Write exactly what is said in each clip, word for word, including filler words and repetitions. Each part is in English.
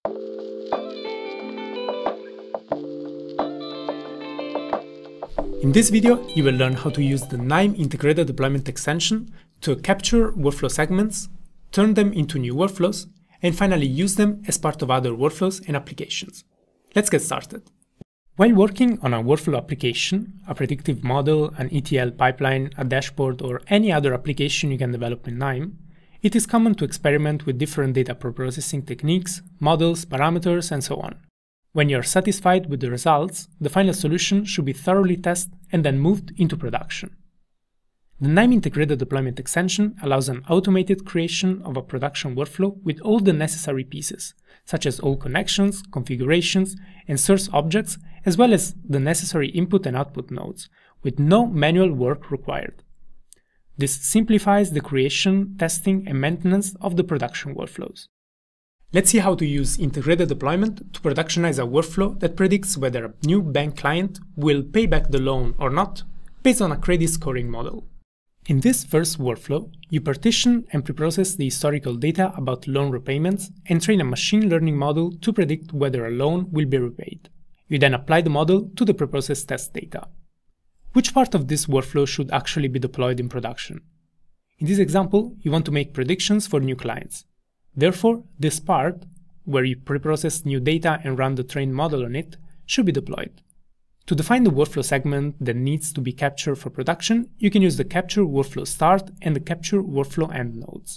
In this video, you will learn how to use the KNIME integrated deployment extension to capture workflow segments, turn them into new workflows, and finally use them as part of other workflows and applications. Let's get started. While working on a workflow application, a predictive model, an E T L pipeline, a dashboard, or any other application you can develop in KNIME, it is common to experiment with different data preprocessing techniques, models, parameters, and so on. When you are satisfied with the results, the final solution should be thoroughly tested and then moved into production. The KNIME integrated deployment extension allows an automated creation of a production workflow with all the necessary pieces, such as all connections, configurations, and source objects, as well as the necessary input and output nodes, with no manual work required. This simplifies the creation, testing, and maintenance of the production workflows. Let's see how to use integrated deployment to productionize a workflow that predicts whether a new bank client will pay back the loan or not, based on a credit scoring model. In this first workflow, you partition and preprocess the historical data about loan repayments and train a machine learning model to predict whether a loan will be repaid. You then apply the model to the preprocessed test data. Which part of this workflow should actually be deployed in production? In this example, you want to make predictions for new clients. Therefore, this part, where you preprocess new data and run the trained model on it, should be deployed. To define the workflow segment that needs to be captured for production, you can use the capture workflow start and the capture workflow end nodes.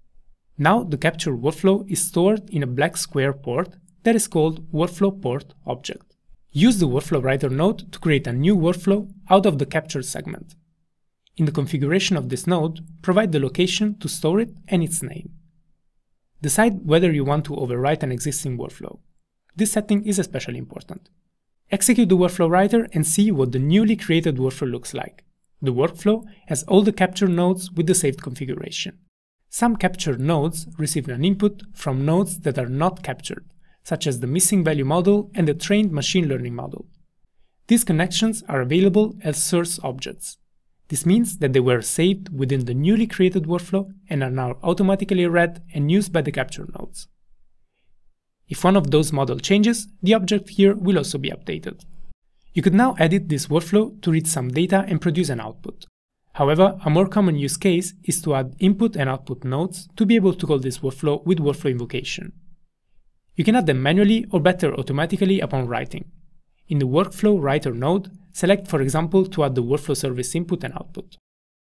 Now the capture workflow is stored in a black square port that is called workflow port object. Use the workflow writer node to create a new workflow out of the captured segment. In the configuration of this node, provide the location to store it and its name. Decide whether you want to overwrite an existing workflow. This setting is especially important. Execute the workflow writer and see what the newly created workflow looks like. The workflow has all the captured nodes with the saved configuration. Some captured nodes receive an input from nodes that are not captured, such as the missing value model and the trained machine learning model. These connections are available as source objects. This means that they were saved within the newly created workflow and are now automatically read and used by the capture nodes. If one of those model changes, the object here will also be updated. You could now edit this workflow to read some data and produce an output. However, a more common use case is to add input and output nodes to be able to call this workflow with workflow invocation. You can add them manually or better automatically upon writing. In the workflow writer node, select, for example, to add the workflow service input and output.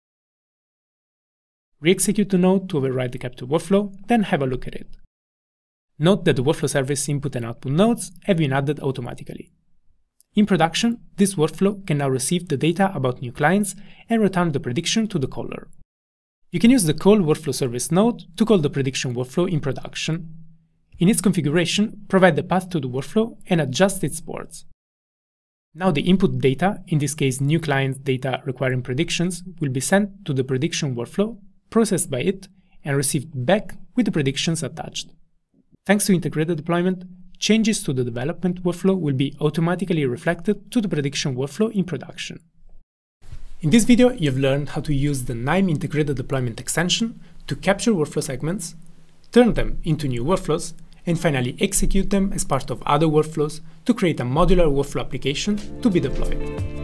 Re-execute the node to override the captured workflow, then have a look at it. Note that the workflow service input and output nodes have been added automatically. In production, this workflow can now receive the data about new clients and return the prediction to the caller. You can use the call workflow service node to call the prediction workflow in production. In its configuration, provide the path to the workflow and adjust its ports. Now the input data, in this case new client data requiring predictions, will be sent to the prediction workflow, processed by it, and received back with the predictions attached. Thanks to integrated deployment, changes to the development workflow will be automatically reflected to the prediction workflow in production. In this video, you've learned how to use the KNIME integrated deployment extension to capture workflow segments, turn them into new workflows, and finally execute them as part of other workflows to create a modular workflow application to be deployed.